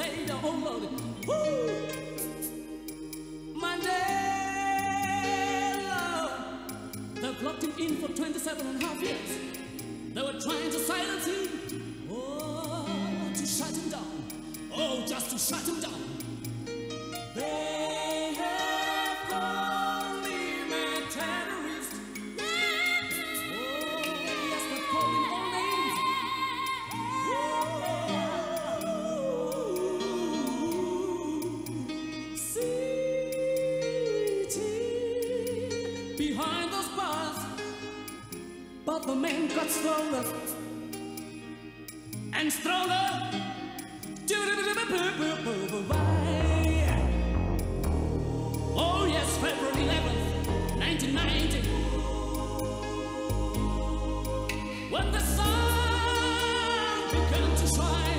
Savior, oh Lord. Woo! Mandela, they've locked him in for 27.5 years. They were trying to silence him, oh, to shut him down, oh, just to shut him down. They have called him a terrorist. Oh, yes, they've called him all names. City behind those bars, but the man got stronger and stronger. Oh yes, February 11th, 1990, when the sun began to shine.